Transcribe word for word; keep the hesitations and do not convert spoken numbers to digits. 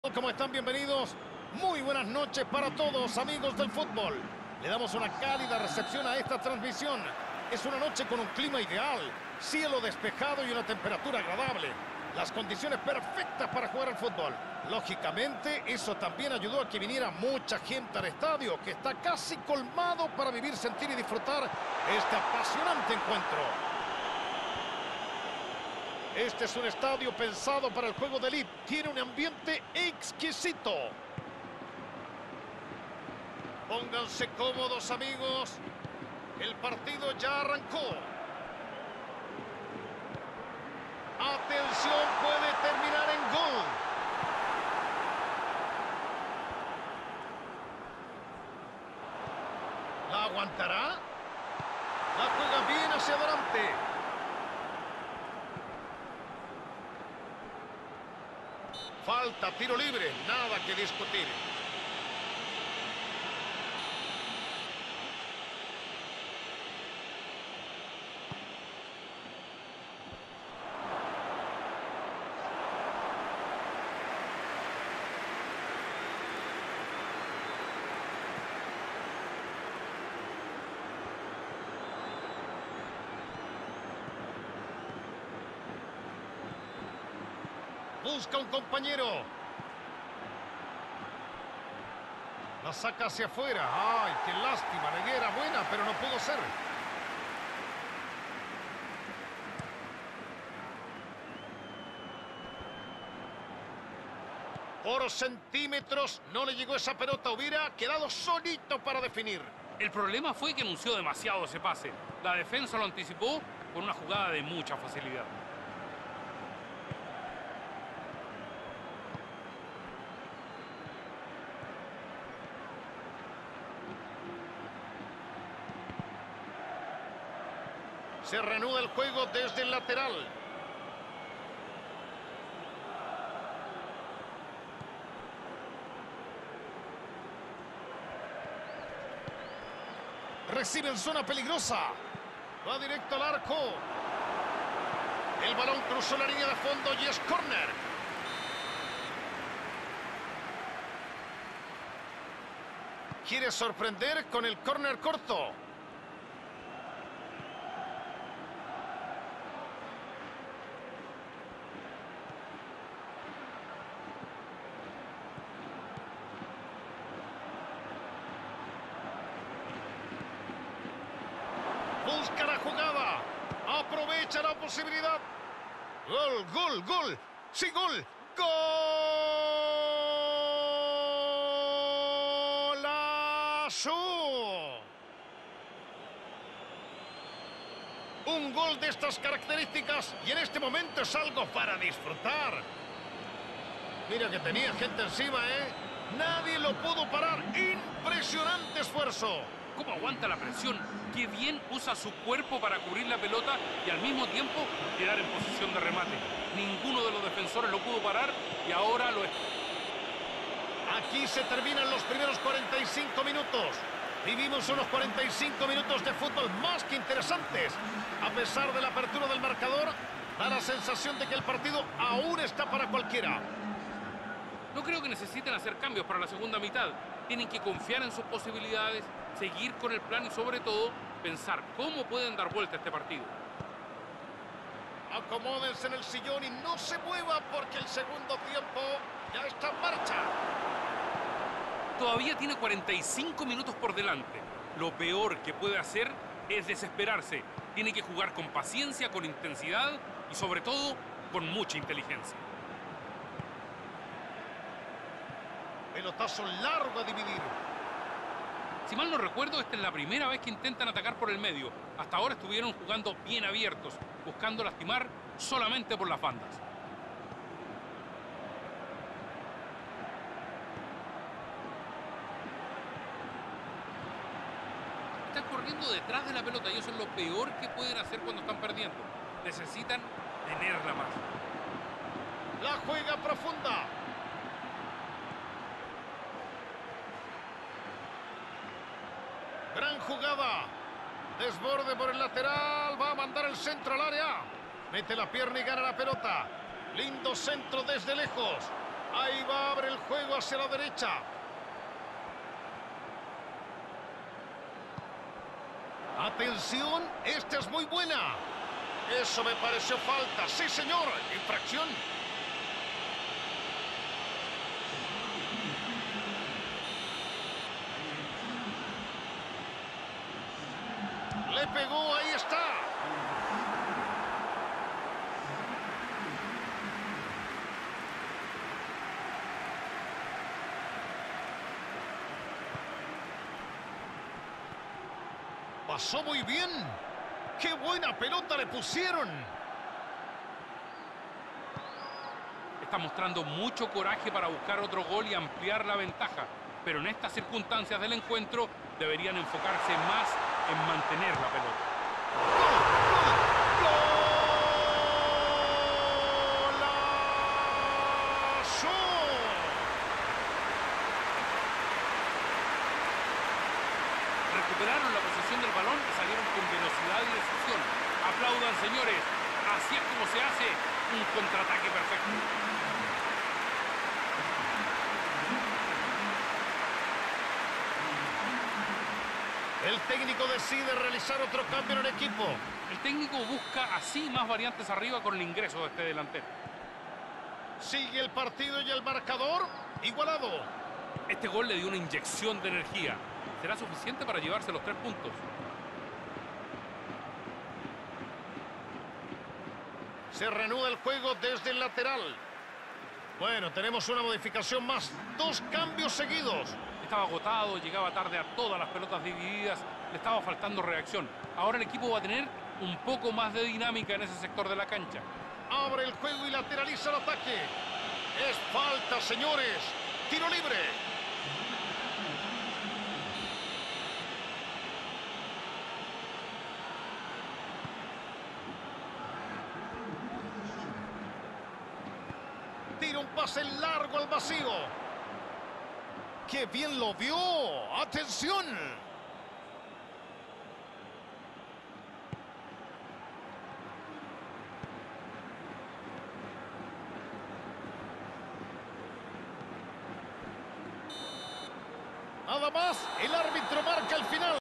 ¿Cómo están? Bienvenidos. Muy buenas noches para todos, amigos del fútbol. Le damos una cálida recepción a esta transmisión. Es una noche con un clima ideal, cielo despejado y una temperatura agradable. Las condiciones perfectas para jugar al fútbol. Lógicamente, eso también ayudó a que viniera mucha gente al estadio, que está casi colmado para vivir, sentir y disfrutar este apasionante encuentro. Este es un estadio pensado para el juego de elite. Tiene un ambiente exquisito. Pónganse cómodos, amigos. El partido ya arrancó. Atención, puede terminar en gol. ¿La aguantará? La juega bien hacia adelante. Falta, tiro libre, nada que discutir. Busca un compañero. La saca hacia afuera. ¡Ay, qué lástima! La idea era buena, pero no pudo ser. Por centímetros no le llegó esa pelota. Hubiera quedado solito para definir. El problema fue que anunció demasiado ese pase. La defensa lo anticipó con una jugada de mucha facilidad. Se reanuda el juego desde el lateral. Recibe en zona peligrosa. Va directo al arco. El balón cruzó la línea de fondo y es córner. Quiere sorprender con el córner corto. Busca la jugada. Aprovecha la posibilidad. Gol, gol, gol. Sí, gol. ¡Golazo! Un gol de estas características y en este momento es algo para disfrutar. Mira que tenía gente encima, ¿eh? Nadie lo pudo parar. Impresionante esfuerzo. ¿Cómo aguanta la presión? Qué bien usa su cuerpo para cubrir la pelota y al mismo tiempo quedar en posición de remate. Ninguno de los defensores lo pudo parar y ahora lo es. Aquí se terminan los primeros cuarenta y cinco minutos. Vivimos unos cuarenta y cinco minutos de fútbol más que interesantes. A pesar de la apertura del marcador, da la sensación de que el partido aún está para cualquiera. No creo que necesiten hacer cambios para la segunda mitad. Tienen que confiar en sus posibilidades, seguir con el plan y sobre todo pensar cómo pueden dar vuelta a este partido. Acomódense en el sillón y no se mueva porque el segundo tiempo ya está en marcha. Todavía tiene cuarenta y cinco minutos por delante. Lo peor que puede hacer es desesperarse. Tiene que jugar con paciencia, con intensidad y sobre todo con mucha inteligencia. Pelotazo largo a dividir. Si mal no recuerdo, esta es la primera vez que intentan atacar por el medio. Hasta ahora estuvieron jugando bien abiertos, buscando lastimar solamente por las bandas. Están corriendo detrás de la pelota y eso es lo peor que pueden hacer cuando están perdiendo. Necesitan tenerla más. La juega profunda. Gran jugada. Desborde por el lateral. Va a mandar el centro al área. Mete la pierna y gana la pelota. Lindo centro desde lejos. Ahí va, abre el juego hacia la derecha. Atención, esta es muy buena. Eso me pareció falta. Sí, señor. Infracción. Le pegó, ahí está. Pasó muy bien. ¡Qué buena pelota le pusieron! Está mostrando mucho coraje para buscar otro gol y ampliar la ventaja. Pero en estas circunstancias del encuentro deberían enfocarse más en mantener la pelota. ¡Golazo! Recuperaron la posesión del balón y salieron con velocidad y decisión. Aplaudan, señores. Así es como se hace un contraataque perfecto. El técnico decide realizar otro cambio en el equipo. El técnico busca así más variantes arriba con el ingreso de este delantero. Sigue el partido y el marcador igualado. Este gol le dio una inyección de energía. ¿Será suficiente para llevarse los tres puntos? Se reanuda el juego desde el lateral. Bueno, tenemos una modificación más. Dos cambios seguidos. Estaba agotado, llegaba tarde a todas las pelotas divididas, le estaba faltando reacción. Ahora el equipo va a tener un poco más de dinámica en ese sector de la cancha. Abre el juego y lateraliza el ataque. Es falta, señores. Tiro libre. Tira un pase largo al vacío. ¡Qué bien lo vio! ¡Atención! Nada más, el árbitro marca el final.